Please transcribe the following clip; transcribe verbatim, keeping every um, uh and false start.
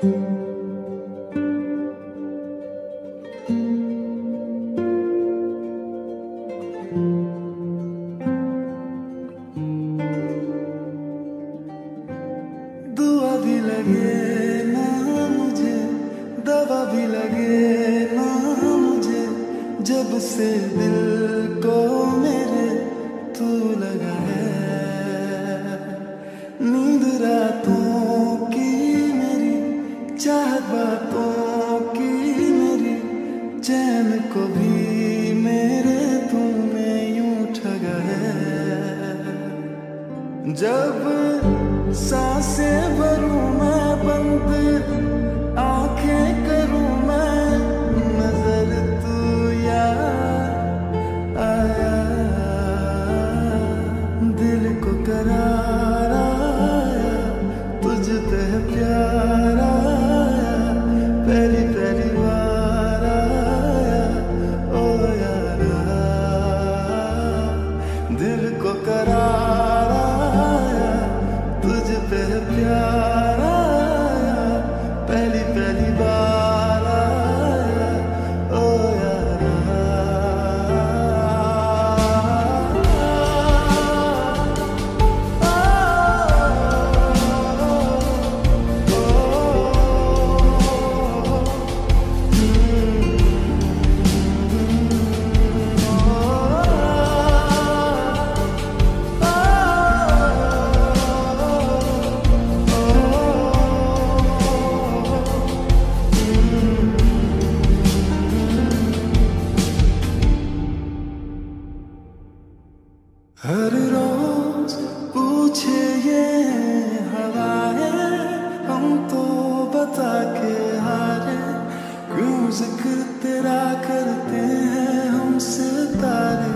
दुआ भी लगे ना मुझे, दवा भी लगे ना मुझे, जब से दिल को मेरे तू लगा है। नींद रातों की मेरी, चाहत बातों की मेरी, चैन को भी मेरे तूने यूं ठगा है। जब सांसें भरूं मैं बंद, आंखें करूं मैं, नजर तू याद आया। दिल को करार आया, तुझते प्यार आया, पहली पहली बार आया ओ यारा। दिल को करार आया, तुझ पे प्यार आया, पहली पहली बार आया ओ यारा। हर रोज पूछे ये हवाएं, हम तो बता के हारे, क्यों जिक्र तेरा करते हैं हम सितारे।